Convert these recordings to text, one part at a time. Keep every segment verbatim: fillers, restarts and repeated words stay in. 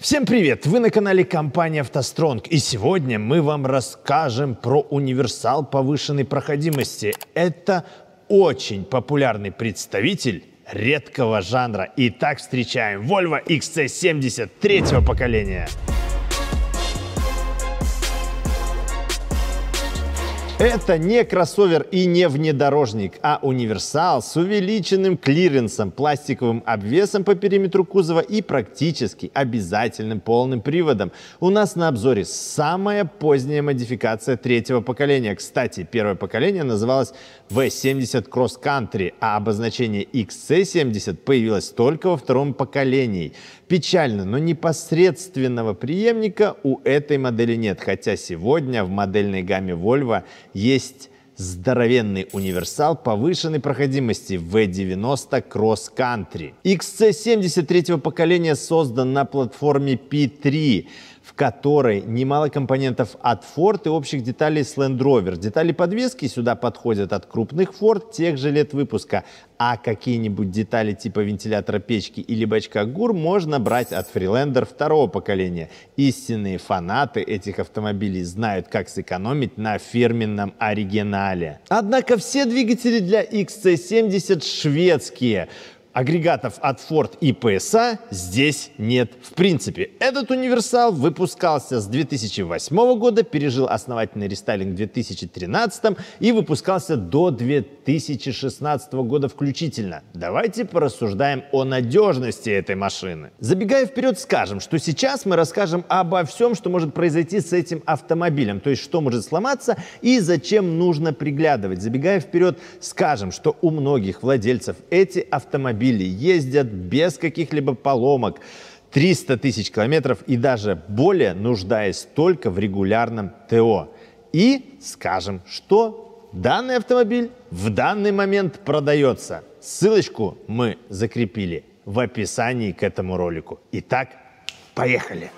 Всем привет! Вы на канале компании «АвтоСтронг», и сегодня мы вам расскажем про универсал повышенной проходимости. Это очень популярный представитель редкого жанра. Итак, встречаем Volvo икс си семьдесят третьего поколения. Это не кроссовер и не внедорожник, а универсал с увеличенным клиренсом, пластиковым обвесом по периметру кузова и практически обязательным полным приводом. У нас на обзоре самая поздняя модификация третьего поколения. Кстати, первое поколение называлось ви семьдесят Cross Country, а обозначение икс си семьдесят появилось только во втором поколении. Печально, но непосредственного преемника у этой модели нет, хотя сегодня в модельной гамме Volvo есть здоровенный универсал повышенной проходимости ви девяносто Cross Country. икс си семьдесят третьего поколения создан на платформе пи три, в которой немало компонентов от Ford и общих деталей с Land Rover. Детали подвески сюда подходят от крупных Ford тех же лет выпуска, а какие-нибудь детали типа вентилятора печки или бачка ГУР можно брать от Freelander второго поколения. Истинные фанаты этих автомобилей знают, как сэкономить на фирменном оригинале. Однако все двигатели для икс си семьдесят шведские. Агрегатов от Ford и пи эс а здесь нет в принципе. Этот универсал выпускался с две тысячи восьмого года, пережил основательный рестайлинг в две тысячи тринадцатом и выпускался до две тысячи шестнадцатого года включительно. Давайте порассуждаем о надежности этой машины. Забегая вперед, скажем, что сейчас мы расскажем обо всем, что может произойти с этим автомобилем, то есть что может сломаться и зачем нужно приглядывать. Забегая вперед, скажем, что у многих владельцев эти автомобили ездят без каких-либо поломок триста тысяч километров и даже более, нуждаясь только в регулярном ТО. И скажем, что данный автомобиль в данный момент продается. Ссылочку мы закрепили в описании к этому ролику. Итак, поехали!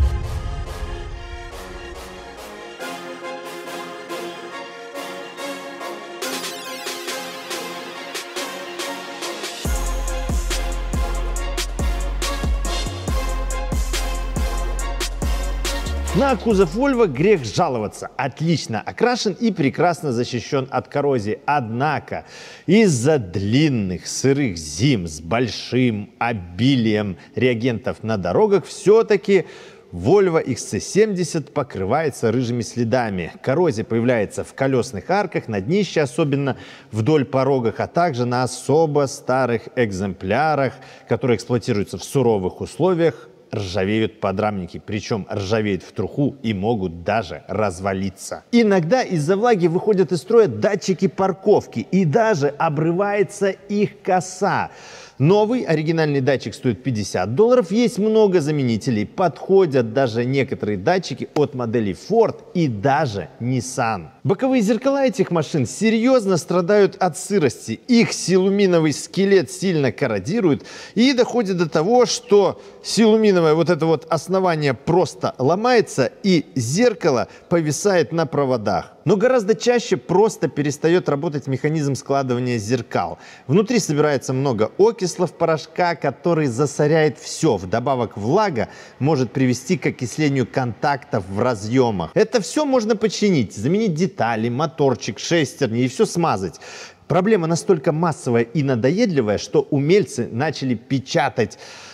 На кузов Volvo грех жаловаться. Отлично окрашен и прекрасно защищен от коррозии. Однако из-за длинных сырых зим с большим обилием реагентов на дорогах все-таки Volvo икс си семьдесят покрывается рыжими следами. Коррозия появляется в колесных арках, на днище, особенно вдоль порогов, а также на особо старых экземплярах, которые эксплуатируются в суровых условиях. Ржавеют подрамники, причем ржавеют в труху и могут даже развалиться. Иногда из-за влаги выходят из строя датчики парковки и даже обрывается их коса. Новый оригинальный датчик стоит пятьдесят долларов, есть много заменителей, подходят даже некоторые датчики от моделей Ford и даже Nissan. Боковые зеркала этих машин серьезно страдают от сырости, их силуминовый скелет сильно корродирует и доходит до того, что силуминовое вот это вот основание просто ломается и зеркало повисает на проводах. Но гораздо чаще просто перестает работать механизм складывания зеркал. Внутри собирается много окислов порошка, который засоряет все. Вдобавок влага может привести к окислению контактов в разъемах. Это все можно починить, заменить детали, моторчик, шестерни и все смазать. Проблема настолько массовая и надоедливая, что умельцы начали печатать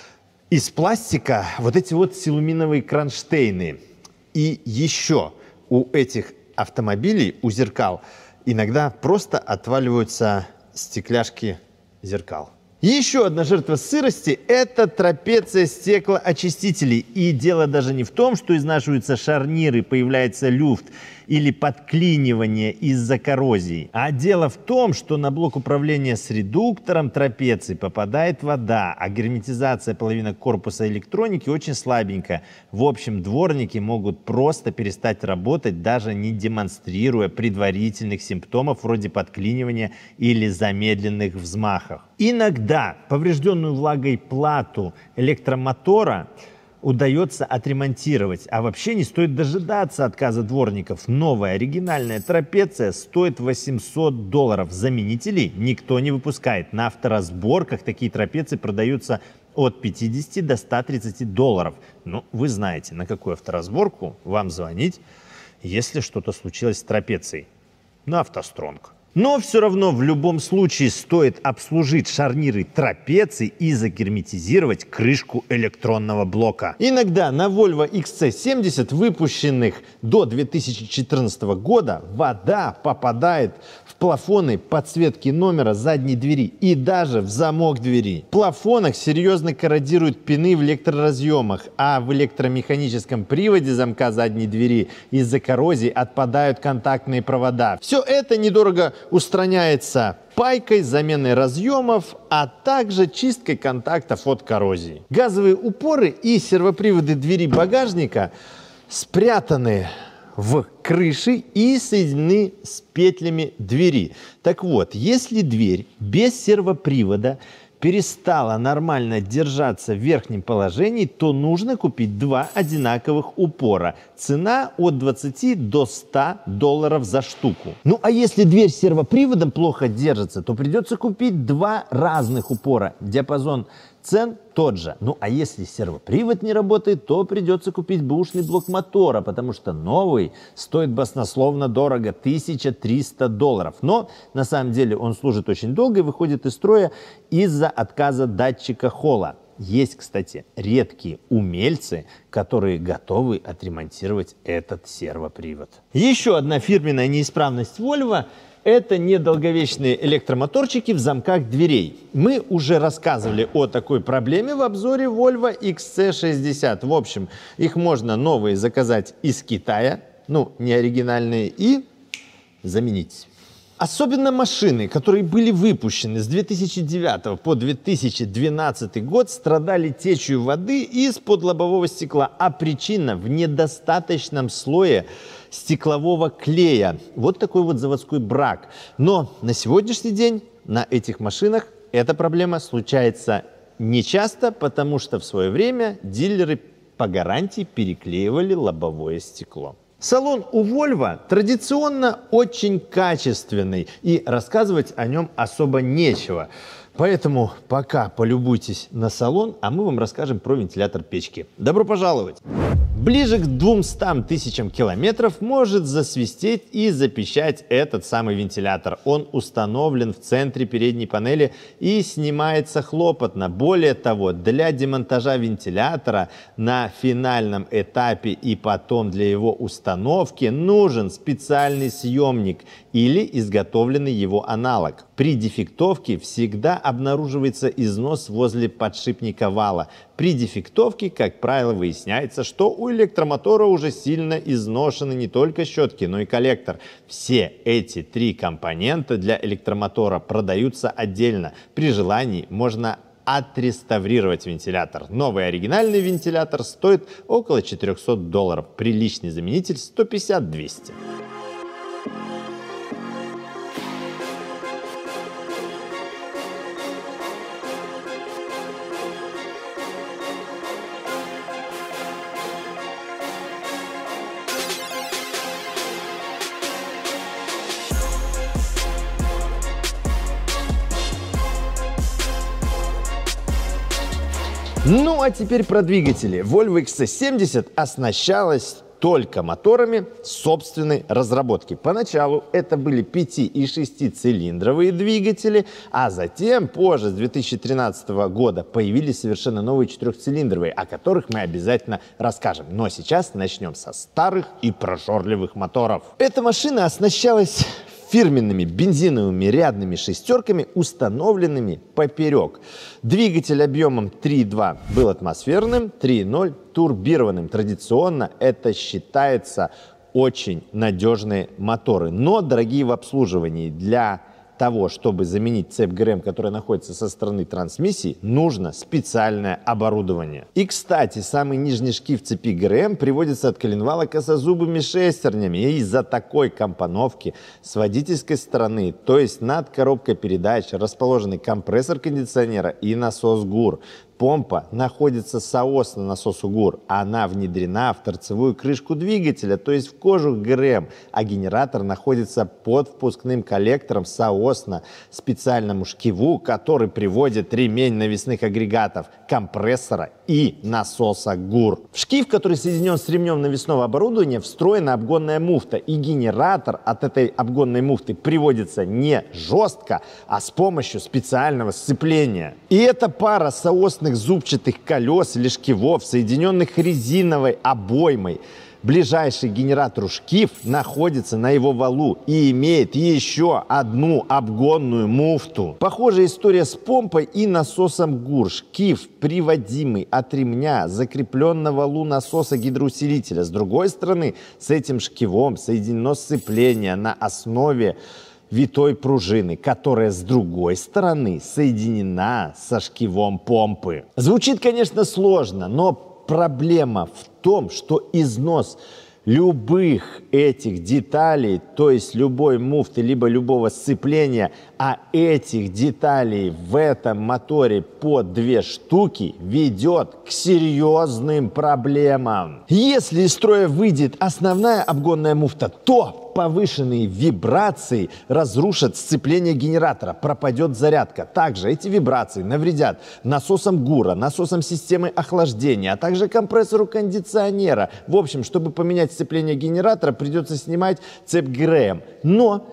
из пластика вот эти вот силуминовые кронштейны. И еще у этих автомобилей, у зеркал, иногда просто отваливаются стекляшки зеркал. Еще одна жертва сырости – это трапеция стеклоочистителей. И дело даже не в том, что изнашиваются шарниры, появляется люфт или подклинивание из-за коррозии. А дело в том, что на блок управления с редуктором трапеции попадает вода, а герметизация половины корпуса электроники очень слабенькая. В общем, дворники могут просто перестать работать, даже не демонстрируя предварительных симптомов вроде подклинивания или замедленных взмахов. Иногда поврежденную влагой плату электромотора удается отремонтировать. А вообще не стоит дожидаться отказа дворников. Новая оригинальная трапеция стоит восемьсот долларов. Заменителей никто не выпускает. На авторазборках такие трапеции продаются от пятидесяти до ста тридцати долларов. Ну, вы знаете, на какую авторазборку вам звонить, если что-то случилось с трапецией. На автостронг. Но все равно в любом случае стоит обслужить шарниры трапеции и загерметизировать крышку электронного блока. Иногда на Volvo икс си семьдесят, выпущенных до две тысячи четырнадцатого года, вода попадает в плафоны подсветки номера задней двери и даже в замок двери. В плафонах серьезно корродируют пины в электроразъемах, а в электромеханическом приводе замка задней двери из-за коррозии отпадают контактные провода. Все это недорого устраняется пайкой, заменой разъемов, а также чисткой контактов от коррозии. Газовые упоры и сервоприводы двери багажника спрятаны в крыше и соединены с петлями двери. Так вот, если дверь без сервопривода перестала нормально держаться в верхнем положении, то нужно купить два одинаковых упора. Цена от двадцати до ста долларов за штуку. Ну а если дверь с сервоприводом плохо держится, то придется купить два разных упора. Диапазон цен тот же. Ну а если сервопривод не работает, то придется купить бэушный блок мотора, потому что новый стоит баснословно дорого — тысяча триста долларов. Но на самом деле он служит очень долго и выходит из строя из-за отказа датчика холла. Есть, кстати, редкие умельцы, которые готовы отремонтировать этот сервопривод. Еще одна фирменная неисправность Volvo — это недолговечные электромоторчики в замках дверей. Мы уже рассказывали о такой проблеме в обзоре Volvo икс си шестьдесят. В общем, их можно новые заказать из Китая, ну, не оригинальные, и заменить. Особенно машины, которые были выпущены с две тысячи девятого по две тысячи двенадцатый год, страдали течью воды из-под лобового стекла, а причина в недостаточном слое стеклового клея. Вот такой вот заводской брак. Но на сегодняшний день на этих машинах эта проблема случается нечасто, потому что в свое время дилеры по гарантии переклеивали лобовое стекло. Салон у Volvo традиционно очень качественный, и рассказывать о нем особо нечего. Поэтому пока полюбуйтесь на салон, а мы вам расскажем про вентилятор печки. Добро пожаловать! Ближе к двумстам тысячам километров может засвистеть и запищать этот самый вентилятор. Он установлен в центре передней панели и снимается хлопотно. Более того, для демонтажа вентилятора на финальном этапе и потом для его установки нужен специальный съемник или изготовленный его аналог. При дефектовке всегда обнаруживается износ возле подшипника вала. При дефектовке, как правило, выясняется, что у электромотора уже сильно изношены не только щетки, но и коллектор. Все эти три компонента для электромотора продаются отдельно. При желании можно отреставрировать вентилятор. Новый оригинальный вентилятор стоит около четырёхсот долларов. Приличный заменитель сто пятьдесят — двести. Ну а теперь про двигатели. Volvo икс си семьдесят оснащалась только моторами собственной разработки. Поначалу это были пяти- и шестицилиндровые двигатели, а затем, позже, с две тысячи тринадцатого года, появились совершенно новые четырехцилиндровые, о которых мы обязательно расскажем. Но сейчас начнем со старых и прожорливых моторов. Эта машина оснащалась фирменными бензиновыми рядными шестерками, установленными поперек. Двигатель объемом три и два был атмосферным, три и ноль турбированным. Традиционно это считается очень надежные моторы, но дорогие в обслуживании. Для того, чтобы заменить цепь ГРМ, которая находится со стороны трансмиссии, нужно специальное оборудование. И, кстати, самый нижний шкив цепи ГРМ приводится от коленвала косозубыми шестернями. И из-за такой компоновки с водительской стороны, то есть над коробкой передач, расположены компрессор кондиционера и насос ГУР. Помпа находится соосно насосу ГУР. Она внедрена в торцевую крышку двигателя, то есть в кожух ГРМ, а генератор находится под впускным коллектором соосно специальному шкиву, который приводит ремень навесных агрегатов, компрессора и насоса ГУР. В шкив, который соединен с ремнем навесного оборудования, встроена обгонная муфта, и генератор от этой обгонной муфты приводится не жестко, а с помощью специального сцепления. И эта пара соосных зубчатых колес или шкивов, соединенных резиновой обоймой, ближайший к генератору шкив находится на его валу и имеет еще одну обгонную муфту. Похожая история с помпой и насосом ГУР. Шкив, приводимый от ремня, закреплен на валу насоса гидроусилителя. С другой стороны, с этим шкивом соединено сцепление на основе витой пружины, которая с другой стороны соединена со шкивом помпы. Звучит, конечно, сложно, но проблема в том, что износ любых этих деталей, то есть любой муфты, либо любого сцепления, а этих деталей в этом моторе по две штуки, ведет к серьезным проблемам. Если из строя выйдет основная обгонная муфта, то повышенные вибрации разрушат сцепление генератора, пропадет зарядка. Также эти вибрации навредят насосам ГУРа, насосам системы охлаждения, а также компрессору кондиционера. В общем, чтобы поменять сцепление генератора, придется снимать цепь ГРМ. Но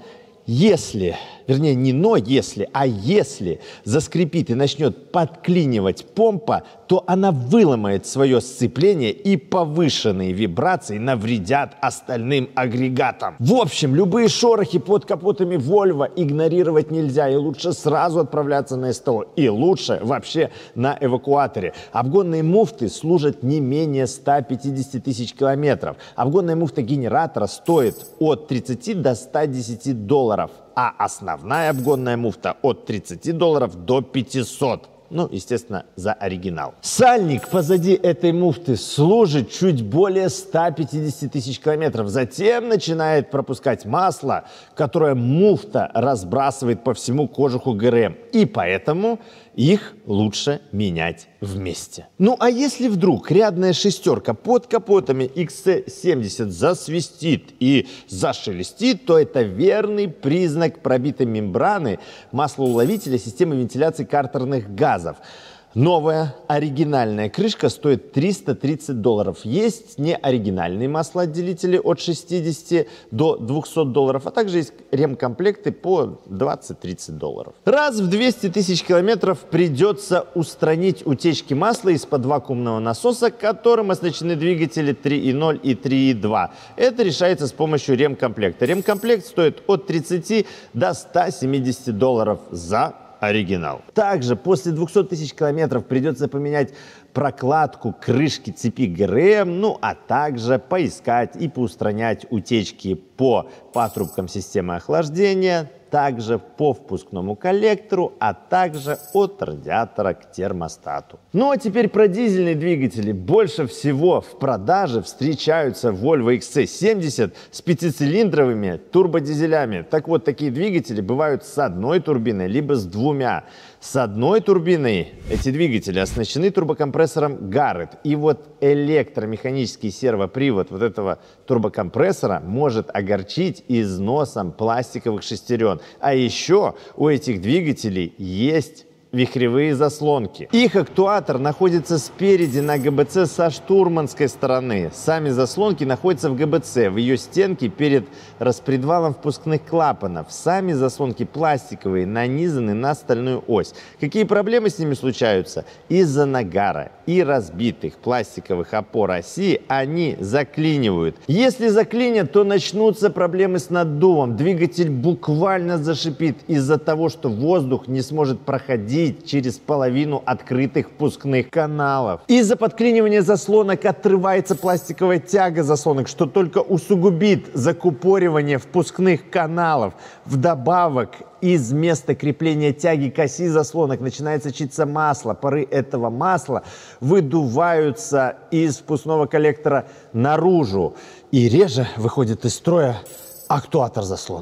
если, вернее не но если, а если заскрипит и начнет подклинивать помпа, то она выломает свое сцепление, и повышенные вибрации навредят остальным агрегатам. В общем, любые шорохи под капотами Volvo игнорировать нельзя, и лучше сразу отправляться на СТО, и лучше вообще на эвакуаторе. Обгонные муфты служат не менее ста пятидесяти тысяч километров. Обгонная муфта генератора стоит от тридцати до ста десяти долларов, а основная обгонная муфта от тридцати долларов до пятисот. Ну, естественно, за оригинал. Сальник позади этой муфты служит чуть более ста пятидесяти тысяч километров. Затем начинает пропускать масло, которое муфта разбрасывает по всему кожуху ГРМ. И поэтому их лучше менять вместе. Ну а если вдруг рядная шестерка под капотами икс си семьдесят засвистит и зашелестит, то это верный признак пробитой мембраны маслоуловителя системы вентиляции картерных газов. Новая оригинальная крышка стоит триста тридцать долларов. Есть неоригинальные маслоотделители от шестидесяти до двухсот долларов, а также есть ремкомплекты по двадцать-тридцать долларов. Раз в двести тысяч километров придется устранить утечки масла из-под вакуумного насоса, которым оснащены двигатели три и ноль и три и два. Это решается с помощью ремкомплекта. Ремкомплект стоит от тридцати до ста семидесяти долларов за оригинал. Также после двухсот тысяч километров придется поменять прокладку крышки цепи ГРМ, ну а также поискать и поустранять утечки по патрубкам системы охлаждения, также по впускному коллектору, а также от радиатора к термостату. Ну а теперь про дизельные двигатели. Больше всего в продаже встречаются Volvo икс си семьдесят с пятицилиндровыми турбодизелями. Так вот, такие двигатели бывают с одной турбиной, либо с двумя. С одной турбиной эти двигатели оснащены турбокомпрессором Garrett. И вот электромеханический сервопривод вот этого турбокомпрессора может огорчить износом пластиковых шестерен. А еще у этих двигателей есть вихревые заслонки. Их актуатор находится спереди на ГБЦ со штурманской стороны. Сами заслонки находятся в ГБЦ, в ее стенке перед распредвалом впускных клапанов. Сами заслонки пластиковые, нанизаны на стальную ось. Какие проблемы с ними случаются? Из-за нагара и разбитых пластиковых опор оси они заклинивают. Если заклинят, то начнутся проблемы с наддувом. Двигатель буквально зашипит из-за того, что воздух не сможет проходить через половину открытых впускных каналов. Из-за подклинивания заслонок отрывается пластиковая тяга заслонок, что только усугубит закупоривание впускных каналов. Вдобавок, из места крепления тяги к оси заслонок начинает сочиться масло. Пары этого масла выдуваются из впускного коллектора наружу. И реже выходит из строя актуатор заслонок.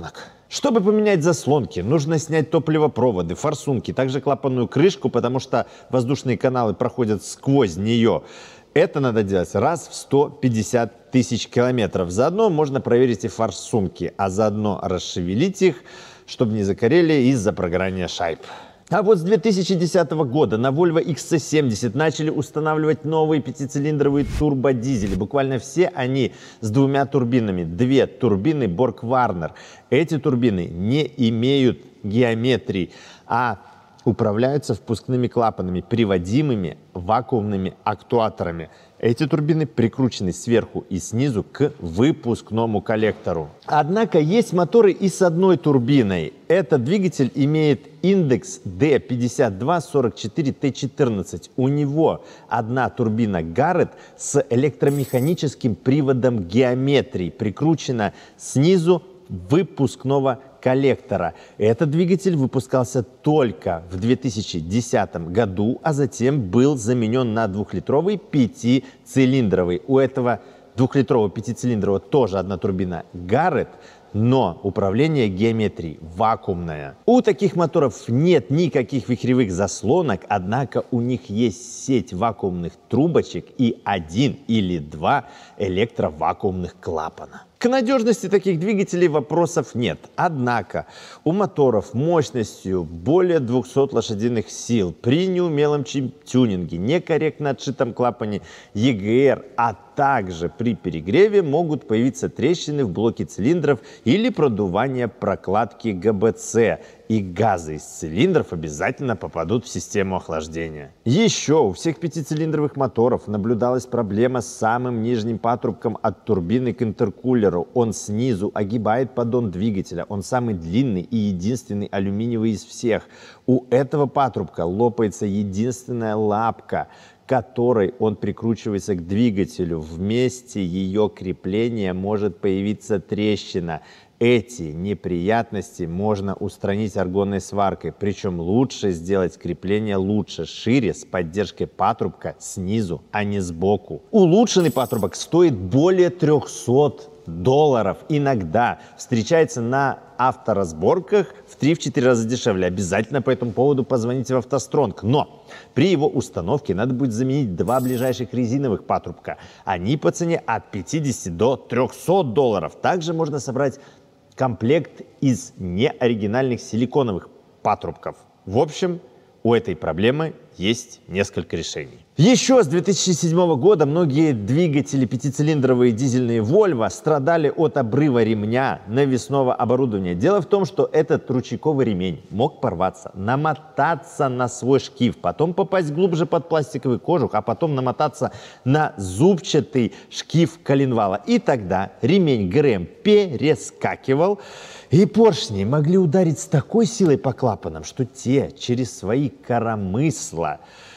Чтобы поменять заслонки, нужно снять топливопроводы, форсунки, также клапанную крышку, потому что воздушные каналы проходят сквозь нее. Это надо делать раз в сто пятьдесят тысяч километров. Заодно можно проверить и форсунки, а заодно расшевелить их, чтобы не закорели из-за прогорания шайб. А вот с две тысячи десятого года на Volvo икс си семьдесят начали устанавливать новые пятицилиндровые турбодизели. Буквально все они с двумя турбинами. Две турбины Borg-Warner. Эти турбины не имеют геометрии, а управляются впускными клапанами, приводимыми вакуумными актуаторами. Эти турбины прикручены сверху и снизу к выпускному коллектору. Однако есть моторы и с одной турбиной. Этот двигатель имеет индекс ди пятьдесят два сорок четыре тэ четырнадцать. У него одна турбина Garrett с электромеханическим приводом геометрии, прикручена снизу выпускного коллектора. Этот двигатель выпускался только в две тысячи десятом году, а затем был заменен на двухлитровый пятицилиндровый. У этого двухлитрового пятицилиндрового тоже одна турбина Garrett, но управление геометрией вакуумное. У таких моторов нет никаких вихревых заслонок, однако у них есть сеть вакуумных трубочек и один или два электровакуумных клапана. К надежности таких двигателей вопросов нет. Однако у моторов мощностью более двухсот лошадиных сил при неумелом тюнинге, некорректно отшитом клапане и джи эр, а также при перегреве могут появиться трещины в блоке цилиндров или продувание прокладки гэ бэ цэ. И газы из цилиндров обязательно попадут в систему охлаждения. Еще у всех пятицилиндровых моторов наблюдалась проблема с самым нижним патрубком от турбины к интеркулеру. Он снизу огибает поддон двигателя. Он самый длинный и единственный алюминиевый из всех. У этого патрубка лопается единственная лапка, которой он прикручивается к двигателю. В месте ее крепления может появиться трещина. Эти неприятности можно устранить аргонной сваркой, причем лучше сделать крепление лучше, шире, с поддержкой патрубка снизу, а не сбоку. Улучшенный патрубок стоит более трёхсот долларов. Иногда встречается на авторазборках в три-четыре раза дешевле. Обязательно по этому поводу позвоните в автостронг. Но при его установке надо будет заменить два ближайших резиновых патрубка. Они по цене от пятидесяти до трёхсот долларов. Также можно собрать комплект из неоригинальных силиконовых патрубков. В общем, у этой проблемы есть несколько решений. Еще с две тысячи седьмого года многие двигатели пятицилиндровые дизельные Volvo страдали от обрыва ремня навесного оборудования. Дело в том, что этот ручейковый ремень мог порваться, намотаться на свой шкив, потом попасть глубже под пластиковый кожух, а потом намотаться на зубчатый шкив коленвала. И тогда ремень ГРМ перескакивал, и поршни могли ударить с такой силой по клапанам, что те через свои коромысла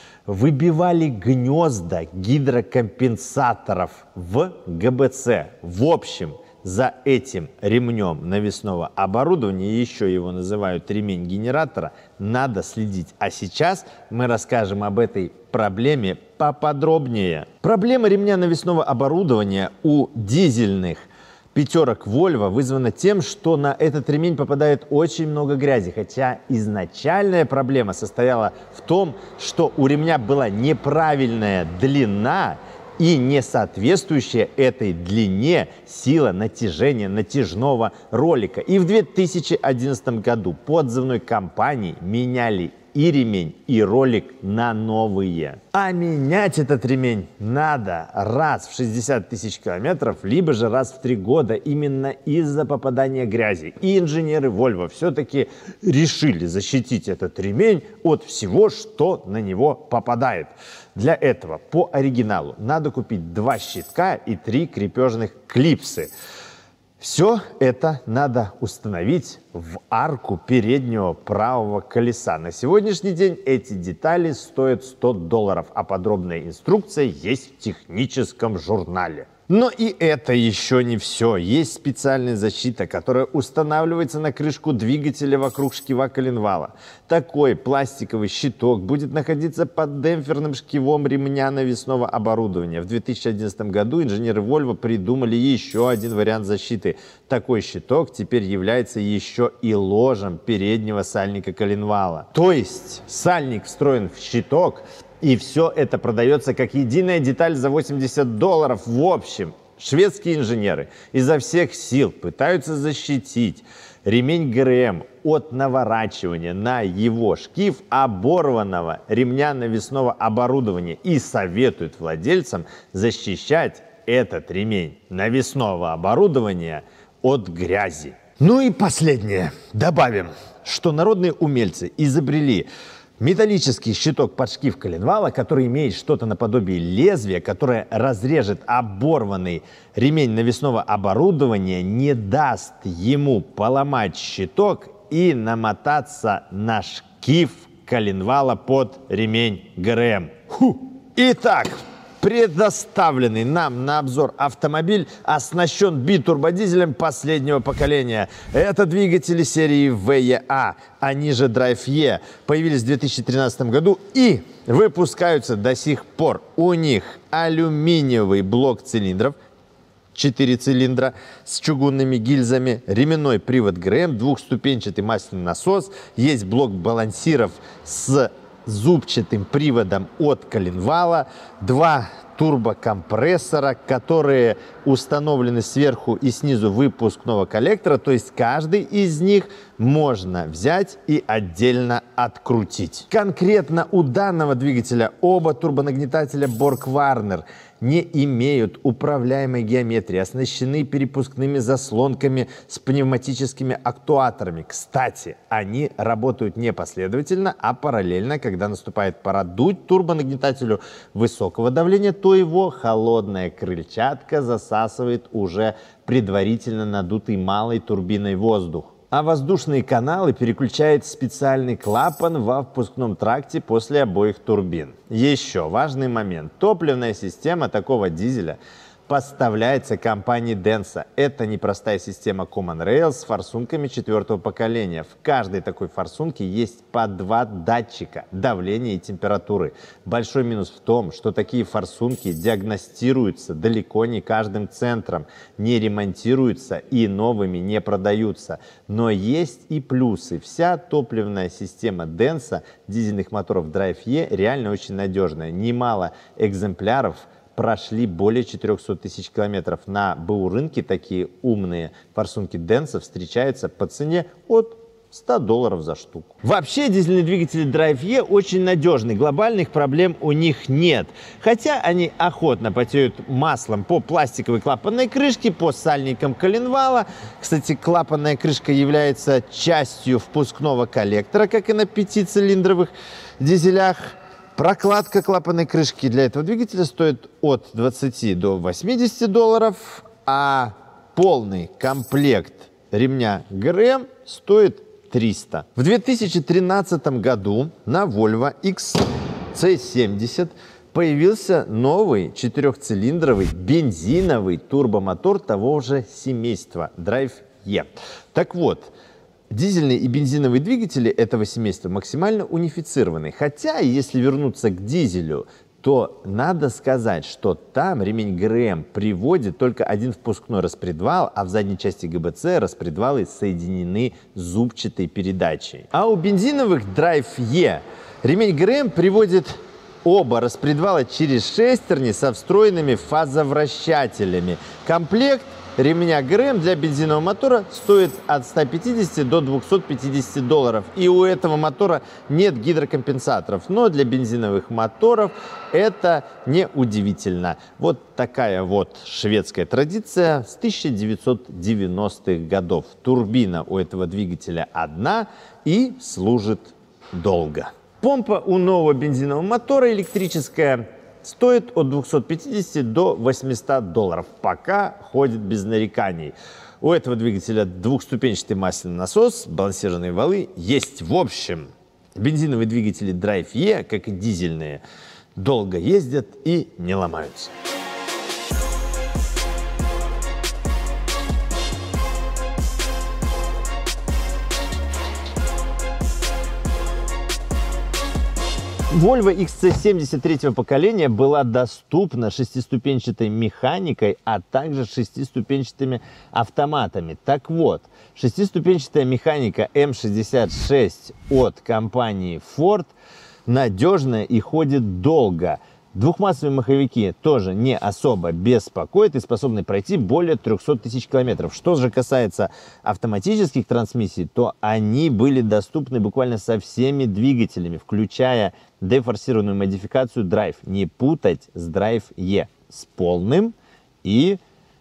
выбивали гнезда гидрокомпенсаторов в гэ бэ цэ. В общем, за этим ремнем навесного оборудования, еще его называют ремень генератора, надо следить. А сейчас мы расскажем об этой проблеме поподробнее. Проблема ремня навесного оборудования у дизельных пятерок Volvo вызвана тем, что на этот ремень попадает очень много грязи, хотя изначальная проблема состояла в том, что у ремня была неправильная длина и не соответствующая этой длине сила натяжения натяжного ролика. И в две тысячи одиннадцатом году по отзывной компании меняли и ремень, и ролик на новые. А менять этот ремень надо раз в шестьдесят тысяч километров, либо же раз в три года, именно из-за попадания грязи. И инженеры Volvo все-таки решили защитить этот ремень от всего, что на него попадает. Для этого по оригиналу надо купить два щитка и три крепежных клипсы. Все это надо установить в арку переднего правого колеса. На сегодняшний день эти детали стоят сто долларов, а подробная инструкция есть в техническом журнале. Но и это еще не все. Есть специальная защита, которая устанавливается на крышку двигателя вокруг шкива коленвала. Такой пластиковый щиток будет находиться под демпферным шкивом ремня навесного оборудования. В две тысячи одиннадцатом году инженеры Volvo придумали еще один вариант защиты. Такой щиток теперь является еще и ложем переднего сальника коленвала. То есть сальник встроен в щиток, и все это продается как единая деталь за восемьдесят долларов. В общем, шведские инженеры изо всех сил пытаются защитить ремень ГРМ от наворачивания на его шкив оборванного ремня навесного оборудования и советуют владельцам защищать этот ремень навесного оборудования от грязи. Ну и последнее. Добавим, что народные умельцы изобрели металлический щиток под шкив коленвала, который имеет что-то наподобие лезвия, которое разрежет оборванный ремень навесного оборудования, не даст ему поломать щиток и намотаться на шкив коленвала под ремень ГРМ. Фу. Итак, предоставленный нам на обзор автомобиль оснащен битурбодизелем последнего поколения. Это двигатели серии ви и эй, они же Drive E, появились в две тысячи тринадцатом году и выпускаются до сих пор. У них алюминиевый блок цилиндров, четыре цилиндра с чугунными гильзами, ременной привод ГРМ, двухступенчатый масляный насос, есть блок балансиров с зубчатым приводом от коленвала, два турбокомпрессора, которые установлены сверху и снизу выпускного коллектора, то есть каждый из них можно взять и отдельно открутить. Конкретно у данного двигателя оба турбонагнетателя Borg-Warner не имеют управляемой геометрии, оснащены перепускными заслонками с пневматическими актуаторами. Кстати, они работают не последовательно, а параллельно. Когда наступает пора дуть турбонагнетателю высокого давления, то его холодная крыльчатка засасывает уже предварительно надутый малой турбиной воздух. А воздушные каналы переключает специальный клапан во впускном тракте после обоих турбин. Еще важный момент. Топливная система такого дизеля поставляется компанией Denso. Это непростая система Common Rail с форсунками четвертого поколения. В каждой такой форсунке есть по два датчика давления и температуры. Большой минус в том, что такие форсунки диагностируются далеко не каждым центром, не ремонтируются и новыми не продаются. Но есть и плюсы. Вся топливная система Denso дизельных моторов Drive E реально очень надежная. Немало экземпляров прошли более четырёхсот тысяч километров. На БУ рынке такие умные форсунки Denso встречаются по цене от ста долларов за штуку. Вообще дизельные двигатели Drive E очень надежны, глобальных проблем у них нет. Хотя они охотно потеют маслом по пластиковой клапанной крышке, по сальникам коленвала. Кстати, клапанная крышка является частью впускного коллектора, как и на пятицилиндровых дизелях. Прокладка клапанной крышки для этого двигателя стоит от двадцати до восьмидесяти долларов, а полный комплект ремня ГРМ стоит триста. В две тысячи тринадцатом году на Volvo икс си семьдесят появился новый четырехцилиндровый бензиновый турбомотор того же семейства Drive E. Так вот, дизельные и бензиновые двигатели этого семейства максимально унифицированы. Хотя, если вернуться к дизелю, то надо сказать, что там ремень ГРМ приводит только один впускной распредвал, а в задней части ГБЦ распредвалы соединены зубчатой передачей. А у бензиновых Drive E ремень ГРМ приводит оба распредвала через шестерни со встроенными фазовращателями. Комплект ремня ГРМ для бензинового мотора стоит от ста пятидесяти до двухсот пятидесяти долларов. И у этого мотора нет гидрокомпенсаторов. Но для бензиновых моторов это не удивительно. Вот такая вот шведская традиция с тысяча девятьсот девяностых годов. Турбина у этого двигателя одна и служит долго. Помпа у нового бензинового мотора электрическая стоит от двухсот пятидесяти до восьмисот долларов, пока ходит без нареканий. У этого двигателя двухступенчатый масляный насос, балансированные валы есть. В общем, бензиновые двигатели Drive E, как и дизельные, долго ездят и не ломаются. Volvo икс си семьдесят третьего поколения была доступна шестиступенчатой механикой, а также шестиступенчатыми автоматами. Так вот, шестиступенчатая механика эм шестьдесят шесть от компании Ford надежная и ходит долго. Двухмассовые маховики тоже не особо беспокоят и способны пройти более трёхсот тысяч километров. Что же касается автоматических трансмиссий, то они были доступны буквально со всеми двигателями, включая дефорсированную модификацию Drive. Не путать с Drive E, с полным и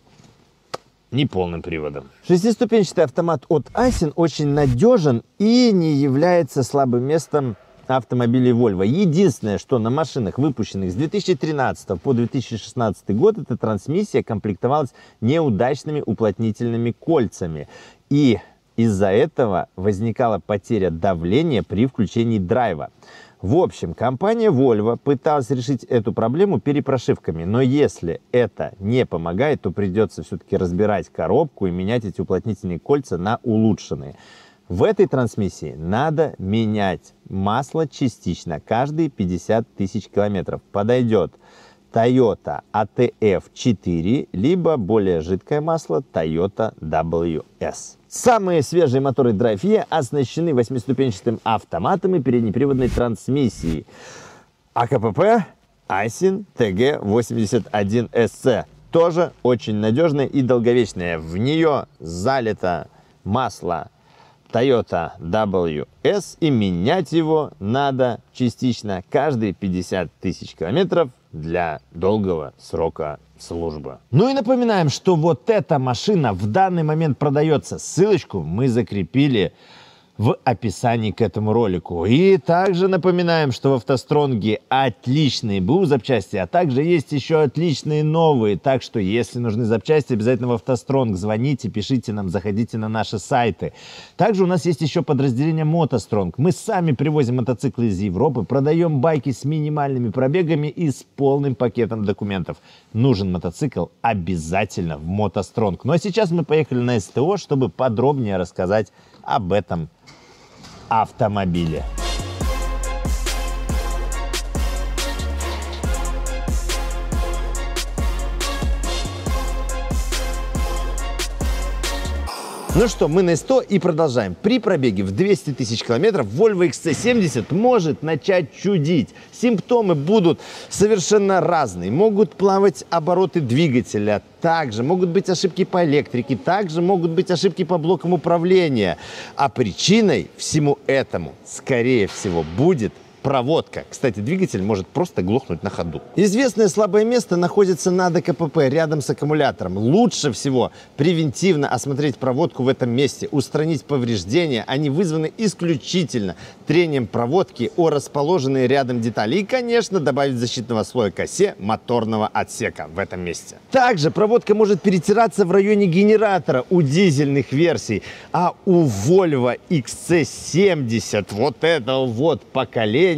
неполным приводом. Шестиступенчатый автомат от Aisin очень надежен и не является слабым местом автомобилей Volvo. Единственное, что на машинах, выпущенных с две тысячи тринадцатого по две тысячи шестнадцатый год, эта трансмиссия комплектовалась неудачными уплотнительными кольцами. И из-за этого возникала потеря давления при включении драйва. В общем, компания Volvo пыталась решить эту проблему перепрошивками, но если это не помогает, то придется все-таки разбирать коробку и менять эти уплотнительные кольца на улучшенные. В этой трансмиссии надо менять масло частично, каждые пятьдесят тысяч километров. Подойдет Toyota эй ти эф четыре, либо более жидкое масло Toyota дабл ю эс. Самые свежие моторы Drive E оснащены восьмиступенчатым автоматом и переднеприводной трансмиссией. АКПП Aisin ти джи восемьдесят один эс си. Тоже очень надежная и долговечная. В нее залито масло Toyota дабл ю эс, и менять его надо частично каждые пятьдесят тысяч километров для долгого срока службы. Ну и напоминаем, что вот эта машина в данный момент продается. Ссылочку мы закрепили в описании к этому ролику. И также напоминаем, что в автостронге отличные БУ запчасти, а также есть еще отличные новые. Так что, если нужны запчасти, обязательно в автостронг звоните, пишите нам, заходите на наши сайты. Также у нас есть еще подразделение мотостронг. Мы сами привозим мотоциклы из Европы, продаем байки с минимальными пробегами и с полным пакетом документов. Нужен мотоцикл, обязательно в мотостронг. Ну а сейчас мы поехали на СТО, чтобы подробнее рассказать об этом автомобиле. Ну что, мы на СТО и продолжаем. При пробеге в двести тысяч километров Volvo икс си семьдесят может начать чудить. Симптомы будут совершенно разные. Могут плавать обороты двигателя, также могут быть ошибки по электрике, также могут быть ошибки по блокам управления. А причиной всему этому, скорее всего, будет проводка. Кстати, двигатель может просто глохнуть на ходу. Известное слабое место находится на ДКПП, рядом с аккумулятором. Лучше всего превентивно осмотреть проводку в этом месте, устранить повреждения. Они вызваны исключительно трением проводки о расположенные рядом детали. И, конечно, добавить защитного слоя к осе моторного отсека в этом месте. Также проводка может перетираться в районе генератора у дизельных версий. А у Volvo икс си семьдесят вот этого вот поколения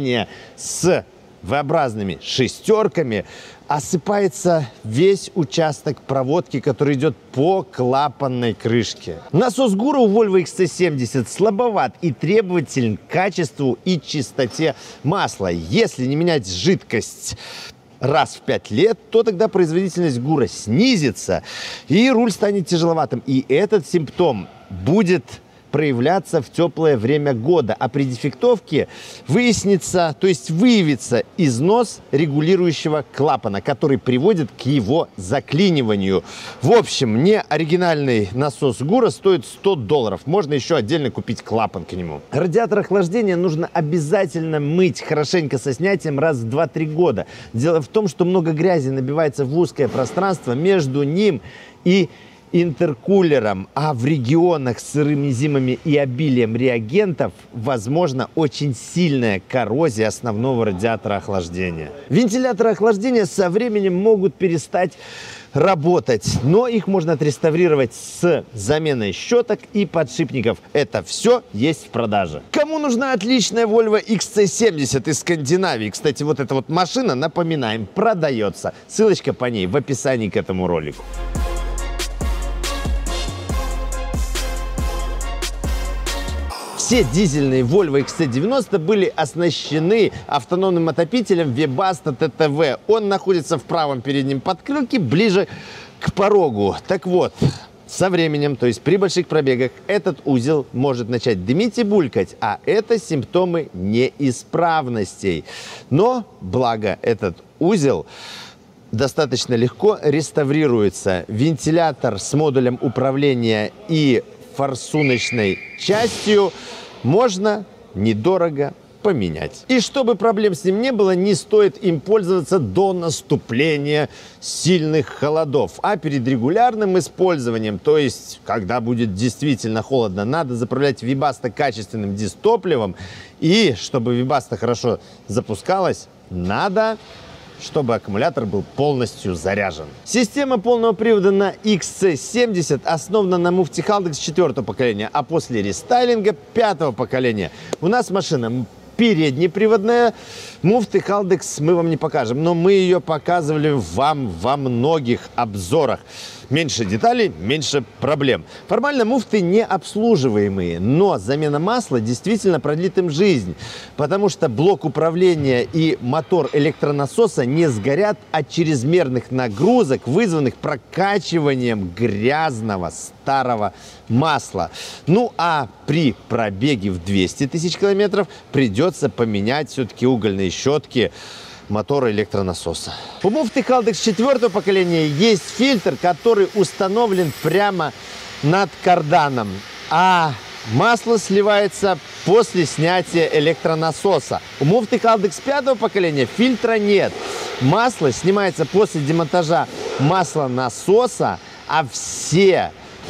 с V-образными шестерками осыпается весь участок проводки, который идет по клапанной крышке. Насос ГУРа у Volvo икс си семьдесят слабоват и требователен к качеству и чистоте масла. Если не менять жидкость раз в пять лет, то тогда производительность ГУРа снизится и руль станет тяжеловатым. И этот симптом будет проявляться в теплое время года, а при дефектовке выяснится, то есть выявится износ регулирующего клапана, который приводит к его заклиниванию. В общем, не оригинальный насос ГУРа стоит сто долларов. Можно еще отдельно купить клапан к нему. Радиатор охлаждения нужно обязательно мыть хорошенько со снятием раз в два-три года. Дело в том, что много грязи набивается в узкое пространство между ним и интеркулером, а в регионах с сырыми зимами и обилием реагентов возможно очень сильная коррозия основного радиатора охлаждения. Вентиляторы охлаждения со временем могут перестать работать, но их можно отреставрировать с заменой щеток и подшипников. Это все есть в продаже. Кому нужна отличная Volvo икс си семьдесят из Скандинавии? Кстати, вот эта вот машина, напоминаем, продается. Ссылочка по ней в описании к этому ролику. В Все дизельные Volvo икс си девяносто были оснащены автономным отопителем Webasto тэ тэ вэ. Он находится в правом переднем подкрылке, ближе к порогу. Так вот, со временем, то есть при больших пробегах, этот узел может начать дымить и булькать, а это симптомы неисправностей. Но, благо, этот узел достаточно легко реставрируется. Вентилятор с модулем управления и форсуночной частью можно недорого поменять. И чтобы проблем с ним не было, не стоит им пользоваться до наступления сильных холодов. А перед регулярным использованием, то есть когда будет действительно холодно, надо заправлять Webasto качественным дистопливом. И чтобы Webasto хорошо запускалась, надо, чтобы аккумулятор был полностью заряжен. Система полного привода на икс си семьдесят основана на муфте Haldex четвертого поколения, а после рестайлинга пятого поколения у нас машина переднеприводная. Муфты Haldex мы вам не покажем, но мы ее показывали вам во многих обзорах. Меньше деталей, меньше проблем. Формально муфты не обслуживаемые, но замена масла действительно продлит им жизнь, потому что блок управления и мотор электронасоса не сгорят от чрезмерных нагрузок, вызванных прокачиванием грязного старого масла. Ну а при пробеге в двести тысяч километров придется поменять все-таки угольные щетки мотора электронасоса. У муфты Haldex четвертого поколения есть фильтр, который установлен прямо над карданом, а масло сливается после снятия электронасоса. У муфты Haldex пятого поколения фильтра нет. Масло снимается после демонтажа маслонасоса, а все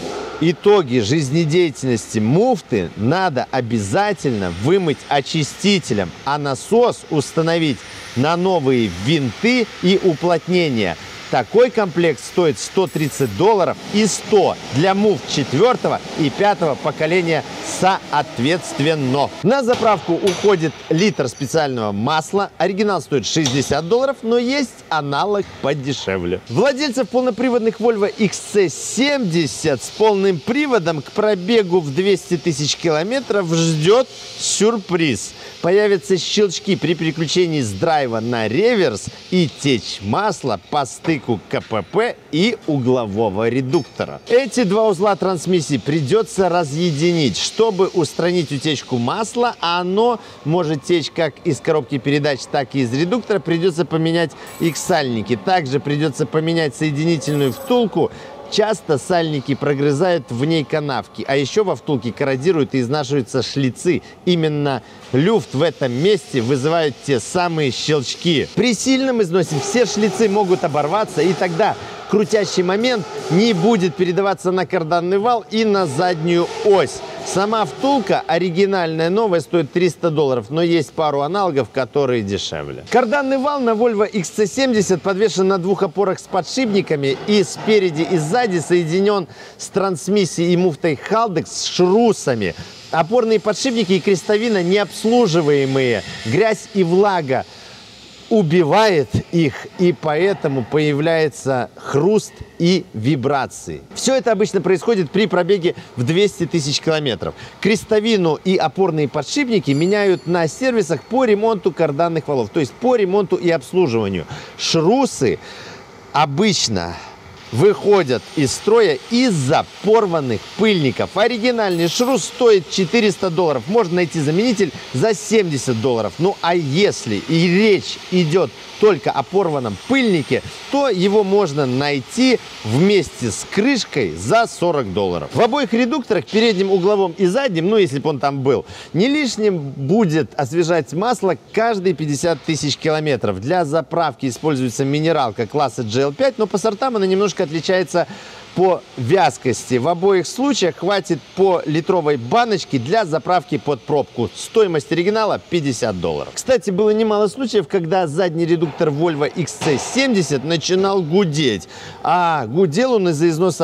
итоги жизнедеятельности муфты надо обязательно вымыть очистителем, а насос установить на новые винты и уплотнения. Такой комплект стоит сто тридцать долларов и сто для муфт четвертого и пятого поколения соответственно. На заправку уходит литр специального масла. Оригинал стоит шестьдесят долларов, но есть аналог подешевле. Владельцев полноприводных Volvo икс си семьдесят с полным приводом к пробегу в двести тысяч километров ждет сюрприз. Появятся щелчки при переключении с драйва на реверс и течь масла по стыку ка пэ пэ и углового редуктора. Эти два узла трансмиссии придется разъединить, чтобы устранить утечку масла, а оно может течь как из коробки передач, так и из редуктора. Придется поменять их сальники. Также придется поменять соединительную втулку. Часто сальники прогрызают в ней канавки, а еще во втулке корродируют и изнашиваются шлицы. Именно люфт в этом месте вызывает те самые щелчки. При сильном износе все шлицы могут оборваться, и тогда крутящий момент не будет передаваться на карданный вал и на заднюю ось. Сама втулка оригинальная, новая, стоит триста долларов, но есть пару аналогов, которые дешевле. Карданный вал на Volvo икс си семьдесят подвешен на двух опорах с подшипниками и спереди и сзади соединен с трансмиссией и муфтой Haldex с шрусами. Опорные подшипники и крестовина необслуживаемые. Грязь и влага убивает их, и поэтому появляется хруст и вибрации. Все это обычно происходит при пробеге в двести тысяч километров. Крестовину и опорные подшипники меняют на сервисах по ремонту карданных валов, то есть по ремонту и обслуживанию. Шрусы обычно выходят из строя из-за порванных пыльников. Оригинальный шрус стоит четыреста долларов. Можно найти заменитель за семьдесят долларов. Ну а если и речь идет только о порванном пыльнике, то его можно найти вместе с крышкой за сорок долларов. В обоих редукторах, переднем, угловом и заднем, ну если бы он там был, не лишним будет освежать масло каждые пятьдесят тысяч километров. Для заправки используется минералка класса джи эл пять, но по сортам она немножко отличается по вязкости. В обоих случаях хватит по литровой баночке для заправки под пробку. Стоимость оригинала пятьдесят долларов. Кстати, было немало случаев, когда задний редуктор Volvo икс си семьдесят начинал гудеть. А гудел он из-за износа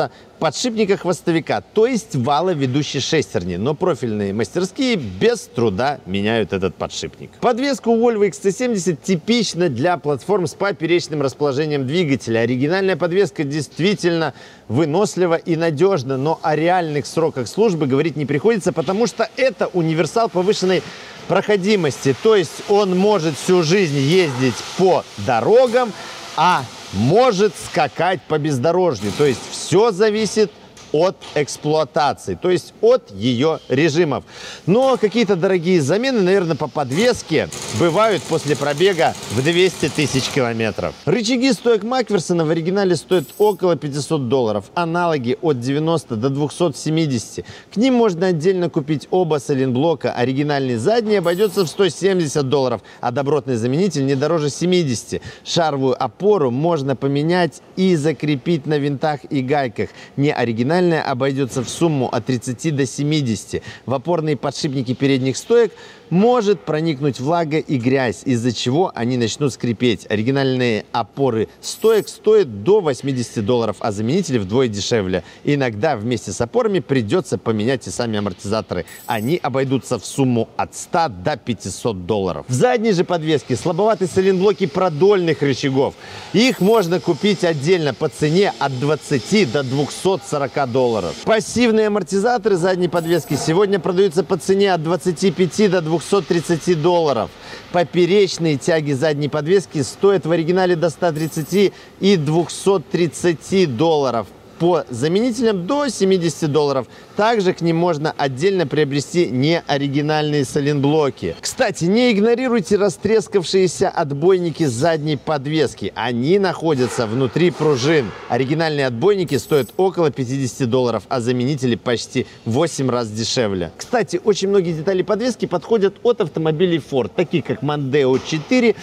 подшипника хвостовика, то есть вала ведущей шестерни, но профильные мастерские без труда меняют этот подшипник. Подвеска у Volvo икс си семьдесят типична для платформ с поперечным расположением двигателя. Оригинальная подвеска действительно вынослива и надежна, но о реальных сроках службы говорить не приходится, потому что это универсал повышенной проходимости, то есть он может всю жизнь ездить по дорогам, а может скакать по бездорожью, то есть все зависит от эксплуатации, то есть от ее режимов. Но какие-то дорогие замены, наверное, по подвеске бывают после пробега в двести тысяч километров. Рычаги стоек Макферсона в оригинале стоят около пятисот долларов, аналоги от девяноста до двухсот семидесяти. К ним можно отдельно купить оба сайлентблока. Оригинальный задний обойдется в сто семьдесят долларов, а добротный заменитель не дороже семидесяти. Шаровую опору можно поменять и закрепить на винтах и гайках. Не оригинальный обойдется в сумму от тридцати до семидесяти. В опорные подшипники передних стоек может проникнуть влага и грязь, из-за чего они начнут скрипеть. Оригинальные опоры стоек стоят до восьмидесяти долларов, а заменители вдвое дешевле. Иногда вместе с опорами придется поменять и сами амортизаторы. Они обойдутся в сумму от ста до пятисот долларов. В задней же подвеске слабоватые сайлентблоки продольных рычагов. Их можно купить отдельно по цене от двадцати до двухсот сорока долларов. Пассивные амортизаторы задней подвески сегодня продаются по цене от двадцати пяти до двухсот тридцати долларов. Поперечные тяги задней подвески стоят в оригинале до ста тридцати и двухсот тридцати долларов. По заменителям до семидесяти долларов. Также к ним можно отдельно приобрести неоригинальные сайлентблоки. Кстати, не игнорируйте растрескавшиеся отбойники задней подвески. Они находятся внутри пружин. Оригинальные отбойники стоят около пятидесяти долларов, а заменители почти в восемь раз дешевле. Кстати, очень многие детали подвески подходят от автомобилей Ford, таких как Mondeo четыре,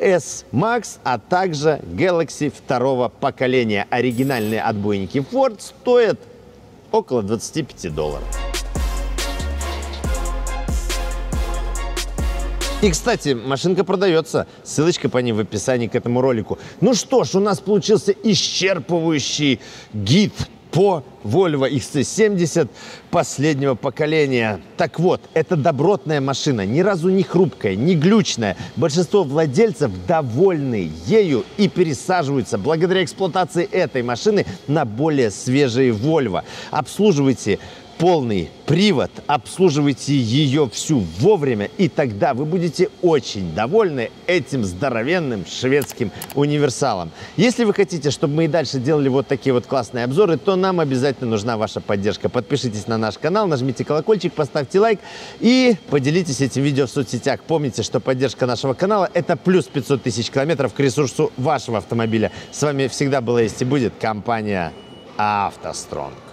S-Max, а также Galaxy второго поколения. Оригинальные отбойники Ford стоят около двадцати пяти долларов. И, кстати, машинка продается. Ссылочка по ней в описании к этому ролику. Ну что ж, у нас получился исчерпывающий гид по Volvo икс си семьдесят последнего поколения. Так вот, это добротная машина, ни разу не хрупкая, не глючная. Большинство владельцев довольны ею и пересаживаются благодаря эксплуатации этой машины на более свежие Volvo. Обслуживайте полный привод, обслуживайте ее всю вовремя, и тогда вы будете очень довольны этим здоровенным шведским универсалом. Если вы хотите, чтобы мы и дальше делали вот такие вот классные обзоры, то нам обязательно нужна ваша поддержка. Подпишитесь на наш канал, нажмите колокольчик, поставьте лайк и поделитесь этим видео в соцсетях. Помните, что поддержка нашего канала – это плюс пятьсот тысяч километров к ресурсу вашего автомобиля. С вами всегда была есть и будет компания «АвтоСтронг».